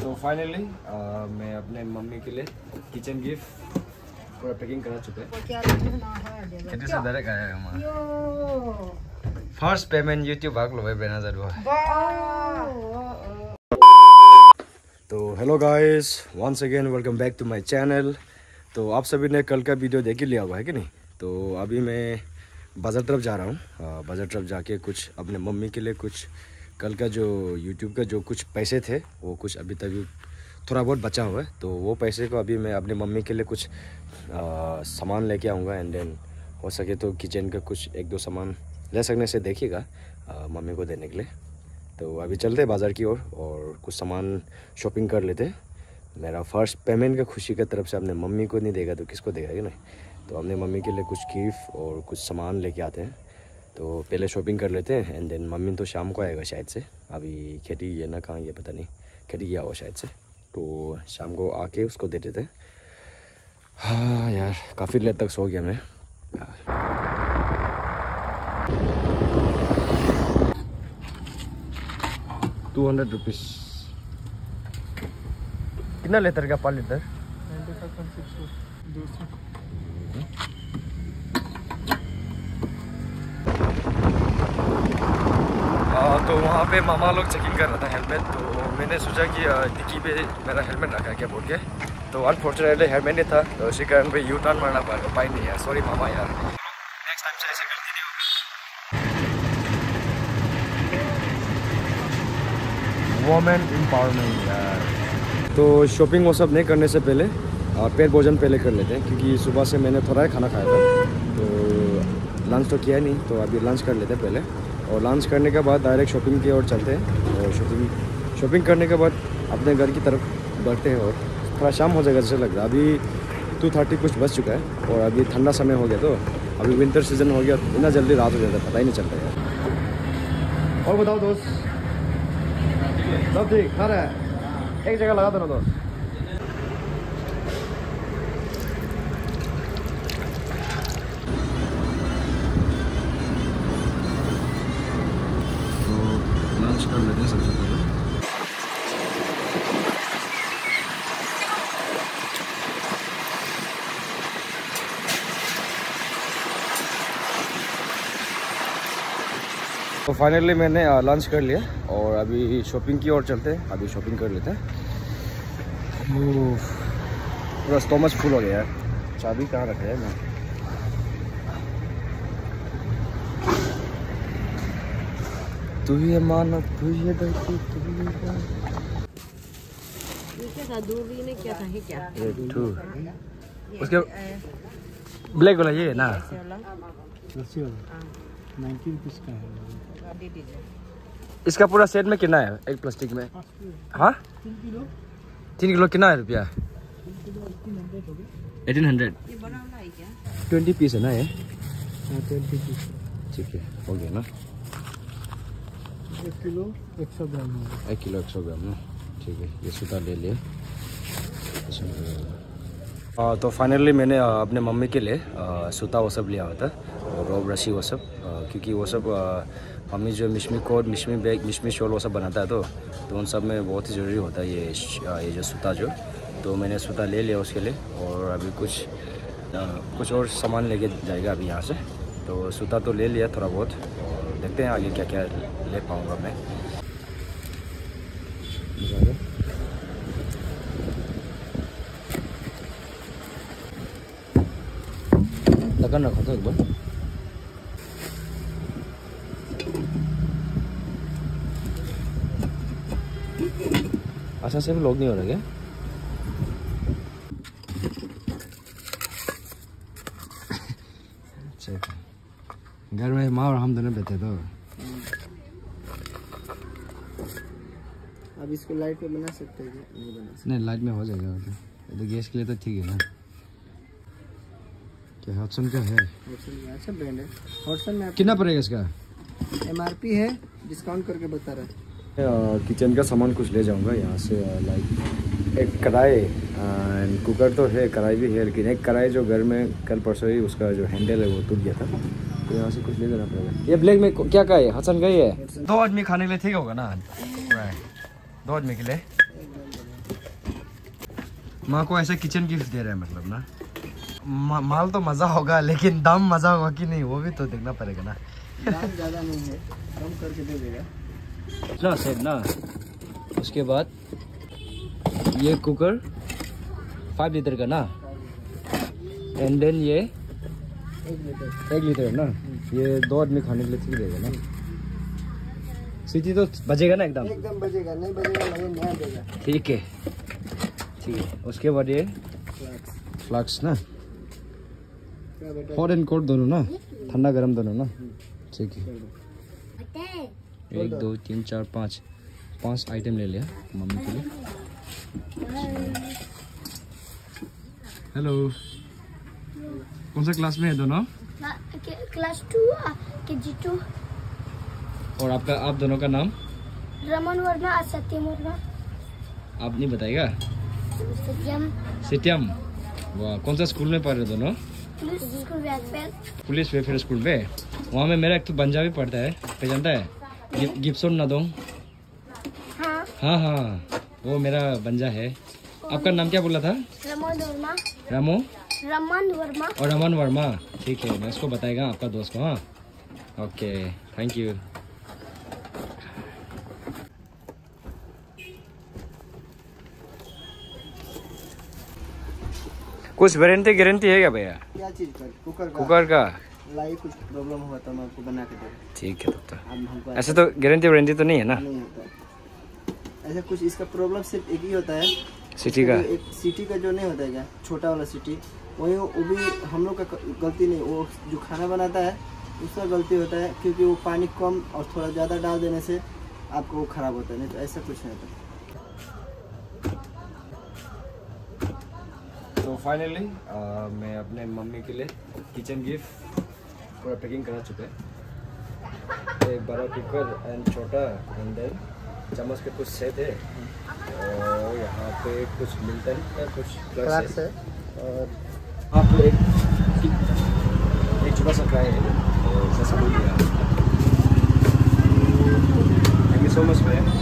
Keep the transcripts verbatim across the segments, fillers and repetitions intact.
तो फाइनली मैं अपने मम्मी के लिए किचन गिफ्ट पूरा पैकिंग करा चुका है। कितने से डायरेक्ट आया है हमारा फर्स्ट पेमेंट यूट्यूब भाग लो भाई बेना जरूर। तो hello guys, once again welcome back to my channel. तो आप सभी ने कल का वीडियो देख ही लिया हुआ है कि नहीं। तो अभी मैं बाजार तरफ जा रहा हूँ। बाजार तरफ जाके कुछ अपने मम्मी के लिए कुछ कल का जो यूट्यूब का जो कुछ पैसे थे वो कुछ अभी तक थोड़ा बहुत बचा हुआ है। तो वो पैसे को अभी मैं अपनी मम्मी के लिए कुछ आ, सामान लेके आऊँगा एंड देन हो सके तो किचन का कुछ एक दो सामान ले सकने से देखिएगा मम्मी को देने के लिए। तो अभी चलते हैं बाज़ार की ओर और, और कुछ सामान शॉपिंग कर लेते हैं। मेरा फर्स्ट पेमेंट का खुशी की तरफ से अपने मम्मी को नहीं देगा तो किसको देगा कि नहीं। तो अपने मम्मी के लिए कुछ गिफ्ट और कुछ सामान लेके आते हैं। तो पहले शॉपिंग कर लेते हैं एंड देन मम्मी तो शाम को आएगा शायद से। अभी खेती ये ना कहाँ ये पता नहीं, खेती किया हुआ शायद से। तो शाम को आके उसको दे देते हैं। हाँ यार काफ़ी लेट तक सो गया मैं। टू हंड्रेड रुपीज़ कितना लीटर का? पाँच लीटर तो वहाँ पे मामा लोग चेकिंग कर रहा था हेलमेट। तो मैंने सोचा कि डिक्की पे मेरा हेलमेट रखा है क्या बोल के। तो अनफॉर्चुनेटली हेलमेट नहीं था तो उसी कारण पे यू टर्न मारना पड़ा पाई नहीं यार। सॉरी मामा यार, नेक्स्ट टाइम से ऐसे गलती नहीं होगी। वुमेन एम्पावरमेंट यार। तो शॉपिंग वो सब नहीं करने से पहले पेट भोजन पहले कर लेते हैं क्योंकि सुबह से मैंने थोड़ा ही खाना खाया था। तो लंच तो किया नहीं, तो अभी लंच कर लेते हैं पहले और लंच करने के बाद डायरेक्ट शॉपिंग की ओर चलते हैं। और शॉपिंग शॉपिंग करने के बाद अपने घर की तरफ बढ़ते हैं और थोड़ा शाम हो जाएगा जैसे लग रहा है। अभी टू थर्टी कुछ बज चुका है और अभी ठंडा समय हो गया। तो अभी विंटर सीजन हो गया, इतना जल्दी रात हो जाता है पता ही नहीं चलता यार। और बताओ दोस्त, सब ठीक खा रहा है? एक जगह लगा दो ना दोस्त। तो लंच कर लेते हैं सबसे पहले। तो फाइनली मैंने लंच कर लिया और अभी शॉपिंग की ओर चलते हैं। अभी शॉपिंग कर लेते हैं। पूरा स्टोमच फुल हो गया है। चाबी कहाँ रखे है मैं? तू ही मानो तू ही धरती तू ही क्या दूरी ने क्या था क्या? टू उसके ब्लैक वाला ये ना नाइन्टी रुपीज़ का है। इसका पूरा सेट में कितना है एक प्लास्टिक में? हाँ तीन किलो तीन किलो कितना है रुपया? Eighteen hundred. ट्वेंटी पीस है ना ये? हाँ ट्वेंटी पीस। ठीक है हो गया ना। एक किलो एक सौ ग्राम है। एक किलो एक सौ ग्राम ना। ठीक है ये सूता ले लिए। आ, तो फाइनली मैंने आ, अपने मम्मी के लिए आ, सूता वो सब लिया हुआ था और रोब रस्सी वो सब आ, क्योंकि वो सब मम्मी जो Mishmi coat Mishmi bag Mishmi shawl वो सब बनाता है। तो तो उन सब में बहुत ही ज़रूरी होता है ये ये जो सूता जो। तो मैंने सूता ले लिया उसके लिए और अभी कुछ आ, कुछ और सामान लेके जाएगा अभी यहाँ से। तो सूता तो ले लिया थोड़ा बहुत और देखते हैं आगे क्या क्या ले पाऊँगा मैं। लगन रखा था एक बार। अच्छा से भी लोग नहीं हो रहे क्या? घर में माँ और हम दोनों बैठे तो अब इसको लाइट पे बना सकते हैं? नहीं बना सकते। नहीं लाइट में हो जाएगा तो, तो गैस के लिए तो ठीक है ना। क्या हॉटसन का है? अच्छा ब्रांड है हॉटसन में। कितना पड़ेगा इसका? एमआरपी है, डिस्काउंट करके बता रहा है। किचन का सामान कुछ ले जाऊंगा यहाँ से। लाइक एक कढ़ाई एंड कुकर तो है, कढ़ाई भी है, लेकिन एक कढ़ाई जो घर में कल परसों ही उसका जो हैंडल है वो टूट गया था। तो यहाँ से कुछ ले जाना पड़ेगा। ये ब्लैक में क्या का है? हसन का ही है। दो आदमी खाने के लिए ठीक होगा ना? दो आदमी के लिए माँ को ऐसा किचन गिफ्ट दे रहे हैं मतलब ना। मा, माल तो मज़ा होगा लेकिन दाम मज़ा होगा कि नहीं वो भी तो देखना पड़ेगा ना। दाम ज़्यादा नहीं है, कम करके दे देगा ना सेट ना। उसके बाद ये कुकर फाइव लीटर का ना, एंड देन ये एक लीटर। एक लीटर ना, ये दो आदमी खाने के लिए ठीक रहेगा ना। सीटी तो बजेगा ना एकदम एकदम बजेगा, नहीं बजेगा मगर नया देगा। ठीक है ठीक है। उसके बाद ये फ्लास्क। फ्लास्क ना, क्या बेटा? हॉट एंड कोल्ड दोनों ना, ठंडा गर्म दोनों ना। ठीक है। एक दो तीन चार पाँच पाँच आइटम ले लिया मम्मी के लिए। हेलो, कौन सा क्लास में है दोनों? क्लास टू के जी टू। और आपका आप दोनों का नाम? रमन वर्मा और सत्यम वर्मा। आप नहीं बताएगा? सत्यम सत्यम। वाह, कौन सा स्कूल में पढ़ रहे दोनों? Police school welfare. Police welfare school में। वहाँ में मेरा एक तो पंजाबी पढ़ता है, पहचानता है? गि, गिब्सन नादोंग। हाँ। हाँ हाँ, वो मेरा बंजा है। आपका नाम क्या बोला था? रमन वर्मा। रामो रमन वर्मा। और रमन वर्मा। ठीक है, मैं उसको बताएगा आपका दोस्त को। हाँ ओके, थैंक यू। कुछ वारंटी गारंटी है क्या भैया? क्या चीज़ का? कुकर का। कुकर का? लाई कुछ प्रॉब्लम हुआ तो मैं आपको बना के दे। ठीक है तब तो। अब हमको ऐसे तो गारंटी वारंटी तो नहीं है ना? नहीं होता ऐसा कुछ। इसका प्रॉब्लम सिर्फ एक ही होता है, सिटी का। एक सिटी का जो नहीं होता है क्या, छोटा वाला सिटी, वही वो भी हम लोग का गलती नहीं, वो जो खाना बनाता है उसका गलती होता है, क्योंकि वो पानी कम और थोड़ा ज़्यादा डाल देने से आपको वो ख़राब होता है, नहीं तो ऐसा कुछ नहीं होता। तो फाइनली मैं अपने मम्मी के लिए किचन गिफ्ट पूरा पैकिंग करा चुका है। एक बड़ा कुकर एंड छोटा, एंड देन चम्मच के कुछ सेट है, और यहाँ पे कुछ मिलता है, कुछ फ्लक्स है, और यहाँ पे एक एक छोटा सा फ्राई है, और उसका सामान लिया। थैंक यू सो मच भैया।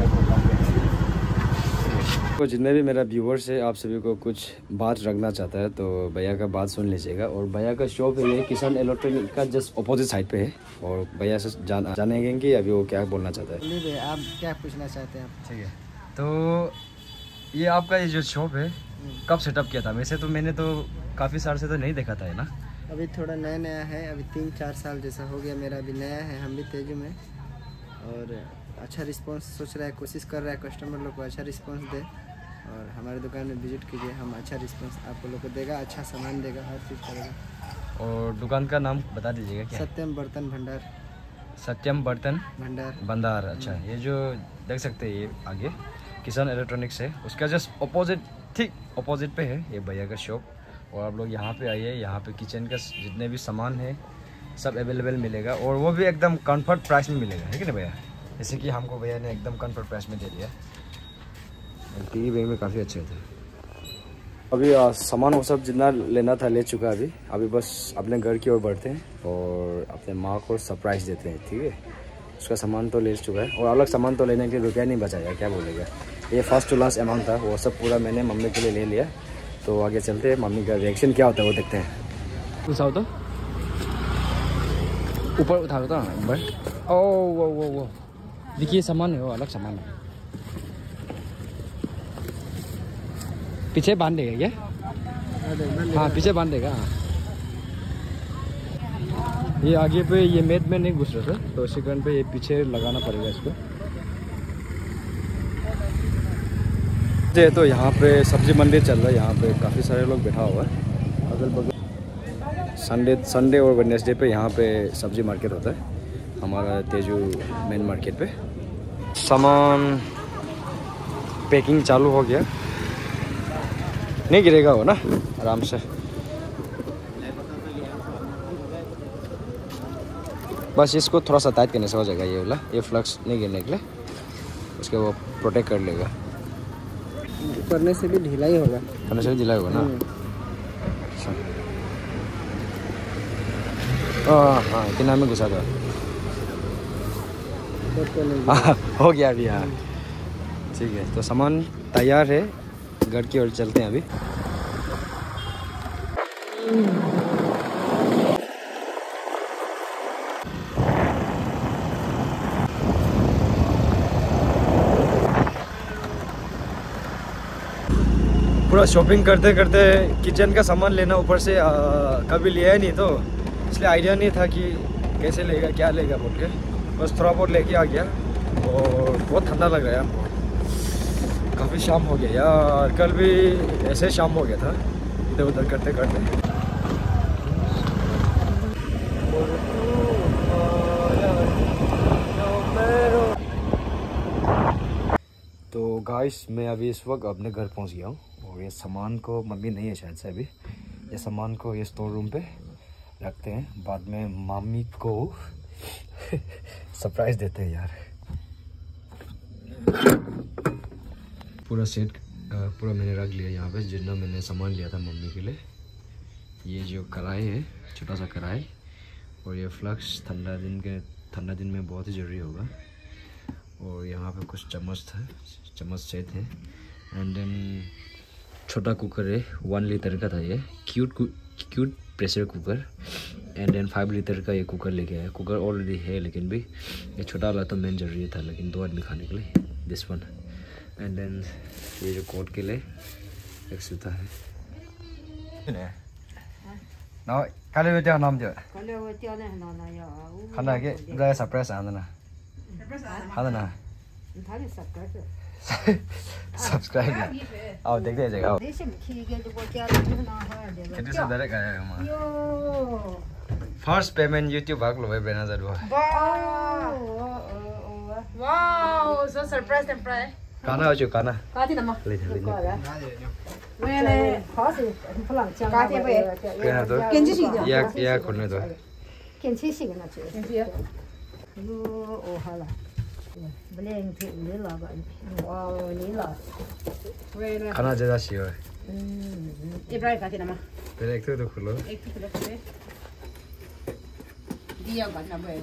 तो जितने भी मेरा व्यूवर्स है, आप सभी को कुछ बात रखना चाहता है तो भैया का बात सुन लीजिएगा। और भैया का शॉप है ये किसान इलेक्ट्रॉनिक का जस्ट अपोजिट साइड पे है, और भैया से जान जानेंगे कि अभी वो क्या बोलना चाहता है। बोलिए भैया, आप क्या पूछना चाहते हैं? ठीक है, तो ये आपका ये जो शॉप है कब सेटअप किया था? वैसे तो मैंने तो काफ़ी साल से तो नहीं देखा था, है ना? अभी थोड़ा नया नया है, अभी तीन चार साल जैसा हो गया मेरा, अभी नया है, हम भी तेजू में, और अच्छा रिस्पांस सोच रहा है, कोशिश कर रहा है कस्टमर लोग को अच्छा रिस्पांस दे, और हमारे दुकान में विजिट कीजिए, हम अच्छा रिस्पांस आप लोग को देगा, अच्छा सामान देगा, हर चीज़ करेगा। और दुकान का नाम बता दीजिएगा क्या? सत्यम बर्तन भंडार। सत्यम बर्तन भंडार भंडार। अच्छा, ये जो देख सकते हैं ये आगे किसान इलेक्ट्रॉनिक्स है, उसका जस्ट अपोजिट, ठीक अपोजिट पे है ये भैया का शॉप। और आप लोग यहाँ पे आइए, यहाँ पे किचन का जितने भी सामान है सब अवेलेबल मिलेगा, और वो भी एकदम कंफर्ट प्राइस में मिलेगा, है कि नहीं भैया? जैसे कि हमको भैया ने एकदम कंफर्ट प्राइस में दे दिया। टीवी बैग में काफ़ी अच्छे थे। अभी आ, सामान वो सब जितना लेना था ले चुका है। अभी अभी बस अपने घर की ओर बढ़ते हैं और अपने माँ को सरप्राइज़ देते हैं, ठीक है? उसका सामान तो ले चुका है, और अलग सामान तो लेने के लिए रुपया नहीं बचाया, क्या बोलेगा? ये फर्स्ट टू लास्ट अमाउंट था, वो सब पूरा मैंने मम्मी के लिए ले लिया। तो आगे चलते हैं, मम्मी का रिएक्शन क्या होता है वो देखते हैं। उठाओ तो ऊपर उठा दो एक बार। ओ वो वो वो देखिए सामान है, वो अलग सामान है। पीछे बांध देगा क्या? हाँ पीछे बांध देगा। ये आगे पे ये मेट में नहीं घुस रहा था, तो इसी कारण पे ये पीछे लगाना पड़ेगा इसको। तो यहाँ पे सब्जी मंडी चल रहा है, यहाँ पे काफ़ी सारे लोग बैठा हुआ है अगल बगल। संडे संडे और वेडनेसडे पे यहाँ पे सब्जी मार्केट होता है हमारा तेजू मेन मार्केट पे। सामान पैकिंग चालू हो गया, नहीं गिरेगा वो ना, आराम से। बस इसको थोड़ा सा टाइट करने से हो जाएगा, ये वाला ये फ्लक्स नहीं गिरने के लिए, उसके वो प्रोटेक्ट कर लेगा। करने से भी ढीला ही होगा, करने से भी ढीला होगा ना। अच्छा हाँ हाँ, इतना में घुसा था। तो हाँ, हो गया अभी। हाँ ठीक है, तो सामान तैयार है, घर की ओर चलते हैं अभी। पूरा शॉपिंग करते करते किचन का सामान लेना ऊपर से आ, कभी लिया ही नहीं, तो इसलिए आइडिया नहीं था कि कैसे लेगा क्या लेगा बोल के, बस थोड़ा बहुत लेके आ गया। और बहुत ठंडा लग रहा है, काफ़ी शाम हो गया यार, कल भी ऐसे शाम हो गया था इधर उधर करते करते। तो गाइस मैं अभी इस वक्त अपने घर पहुंच गया हूँ, और ये सामान को, मम्मी नहीं है शायद से अभी, ये सामान को ये स्टोर रूम पे रखते हैं, बाद में मम्मी को सरप्राइज देते हैं यार। पूरा सेट पूरा मैंने रख लिया यहाँ पे, जितना मैंने सामान लिया था मम्मी के लिए। ये जो कढ़ाई है, छोटा सा कढ़ाई, और ये फ्लक्स ठंडा दिन के ठंडा दिन में बहुत ही ज़रूरी होगा। और यहाँ पे कुछ चम्मच था, चम्मच सेट है। एंड देन छोटा कुकर है, वन लीटर का था ये, cute cute pressure cooker. And then five litre का ये कुकर लेके आया। कुकर ऑलरेडी है लेकिन भी ये छोटा वाला तो मेन जरूरी था, लेकिन दो आदमी खाने के लिए दिस वन। एंड देन ये जो कोट के लिए एक सूता है। ना कल वो क्या नाम जो खाना के ड्राई सरप्राइज आना ना आना ना सब्सक्राइब आओ देखते हैं जगह कितने से डायरेक्ट आया हमारा फर्स्ट पेमेंट यूट्यूब भाग लो भाई बेना जरूर वाओ सो सरप्राइज सरप्राइज खाना हो चुका ना का थी नमा ले ले मैंने खास फलन चांग का थी बे क्या तो केंजी सी या या खोलने दो केंजी सी ना चाहिए केंजी ओ ओ हाला Beleng tu ni lah, wow ni lah. खाना ज़्यादा सी है। इब्राहिम का कितना? पहले एक तो तो खोलो। एक तो खोलो पहले। दिया करना है।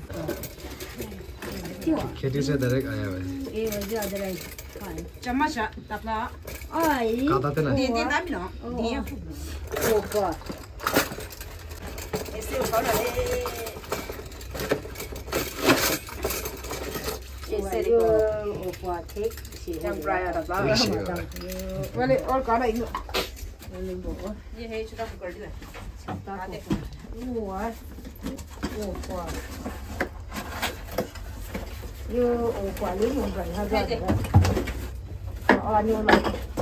खेती से डायरेक्ट आया है। ये वजह डायरेक्ट। चम्मच तपला। आई। काटा थे ना? दे दे ना भी ना। दिया। ऊपर। ऐसे ऊपर ले। यो ऊपर ठीक चम प्राय तपला। वाले और काटा इन ये है छोटा कुकर दिया छोटा कुकर वो ऊपर यो ऊपर ले यूं कर हा जा और न्यू ला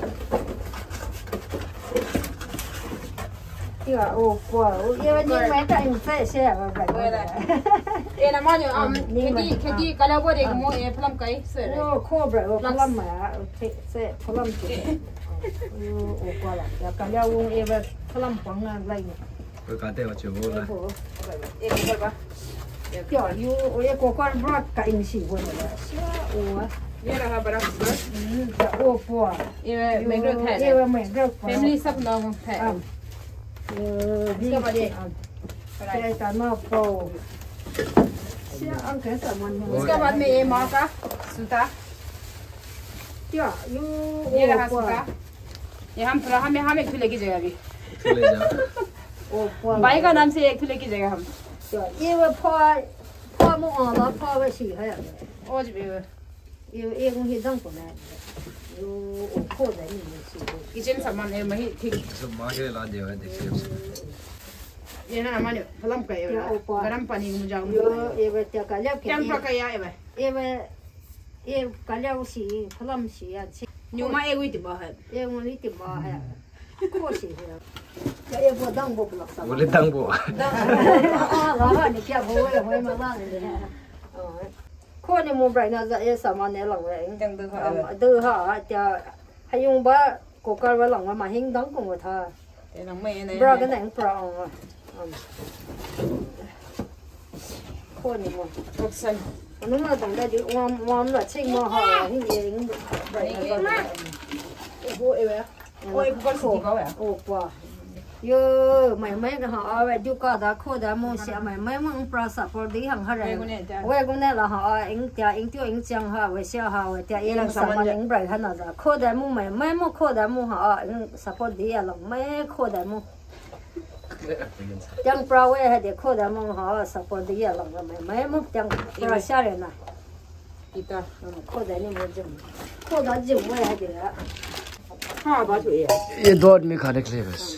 ये ऊपर ये नहीं मैं का इन से से ये ना मानो हम खेती खेती कला वो देख मो ये फलम कई से वो कोब्रा वो फलम में से फलम के ओ qua là ya cả nhau em về phàm quảng ngang lại tôi cá tê vào chiều vô là em coi ba kiểu như ôi cô con bớt cả in xì vô rồi ủa ये रहा बड़ा cooker ओ qua ये mấy đứa thẻ ये mấy đứa family sắp nong thẻ đi cái gì cái cái nó po ăn cái什么उसके बाद में ये माँ का सूता क्या ये रहा सूता ये हम थोड़ा हमें हम एक ठुले की जगह भी ले जाओ भाई का नाम से एक ठुले की जगह हम ये वो पा पा मुँह आला पा वो सी है आज भी ये एक मुँह दंग को ना यो ओ को दे नहीं सी किचन सामान है मही ठीक सब माँ के ला दिया है देखिए ये ना हमारे फलम का ये गरम पानी में जाऊँ यो ये वो क्या काले क्या प्रकार या ये ये वो ये काले वो सी फलम सी या न्यू मा एक वीट बाहर ये वो नहीं तो बाहर को सी है ये वो दंग वो ब्लॉक सा बोले दंग वो आ रहा नहीं क्या वो ये वो में बांध ले को ने मो ब्राइ ना ये सामान ने लंग रे दंग दंग हा दंग हा त्या hay用把国家的人啊嘛，兴当工个他， ये नंग में ये 不然个能不然啊，嗯，可能嘛， ऑप्शन 我弄了等下就我我们来请嘛哈，你也应不， वो ये वो एक कुकर से दिखाओ यार 哦不， yo mai mai ga ha wa du ka da kho da mo sia mai mai mo pra support di hang ha re we gu ne la ha ing tia ing tio ing chang ha we sia ha we tia ye lang sa ma ing brai ha na da kho da mo mai mai mo kho da mo ha ing support di ya long mai kho da mo chang pra we ha de kho da mo ha support di ya long mai mai mo chang pra sia re na Ita. kho da ni mo jum kho da jum we ha de हाँ बात हुई है ये दो आदमी खाने के लिए बस।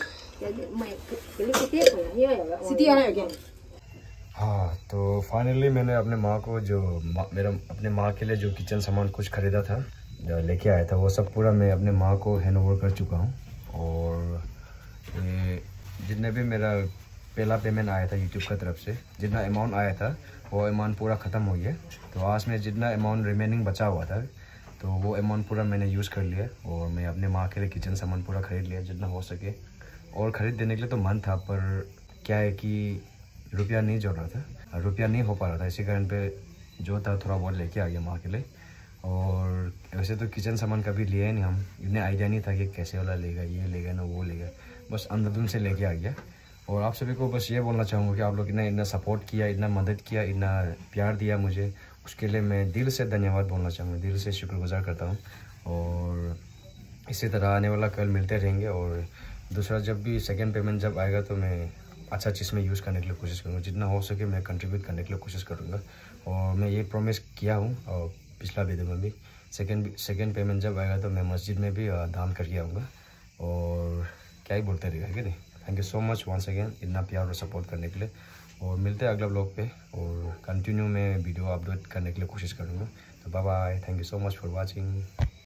सिटी आना है क्या? हाँ तो फाइनली मैंने अपने माँ को जो मेरा अपने माँ के लिए जो किचन सामान कुछ ख़रीदा था जो लेके आया था वो सब पूरा मैं अपने माँ को हैंड ओवर कर चुका हूँ। और ये जितने भी मेरा पहला पेमेंट आया था यूट्यूब की तरफ से जितना अमाउंट आया था वो अमाउंट पूरा ख़त्म हो गया। तो आज में जितना अमाउंट रिमेनिंग बचा हुआ था तो वो अमाउंट पूरा मैंने यूज़ कर लिया और मैं अपने माँ के लिए किचन सामान पूरा ख़रीद लिया जितना हो सके। और ख़रीद देने के लिए तो मन था पर क्या है कि रुपया नहीं जोड़ रहा था, रुपया नहीं हो पा रहा था, इसी कारण पे जो था थोड़ा बहुत लेके आ गया माँ के लिए। और वैसे तो किचन सामान कभी लिया ही नहीं, हम इतने आइडिया नहीं था कि कैसे वाला लेगा, ये लेगा ना वो लेगा, बस अंधाधुंध से लेके आ गया। और आप सभी को बस ये बोलना चाहूँगा कि आप लोग ने इतना सपोर्ट किया, इतना मदद किया, इतना प्यार दिया मुझे, उसके लिए मैं दिल से धन्यवाद बोलना चाहूँगा, दिल से शुक्रगुजार करता हूँ। और इसी तरह आने वाला कल मिलते रहेंगे। और दूसरा जब भी सेकंड पेमेंट जब आएगा तो मैं अच्छा चीज़ में यूज़ करने के लिए कोशिश करूँगा, जितना हो सके मैं कंट्रीब्यूट करने के लिए कोशिश करूँगा। और मैं ये प्रॉमिस किया हूँ और पिछला वीडियो में भी सेकंड सेकंड पेमेंट जब आएगा तो मैं मस्जिद में भी दान करके आऊँगा। और क्या ही बोलते रहेगा कि नहीं। Thank you so much once again इतना प्यार और सपोर्ट करने के लिए। और मिलते हैं अगला ब्लॉग पे और कंटिन्यू में वीडियो अपलोड करने के लिए कोशिश करूँगा। तो bye bye, thank you so much for watching.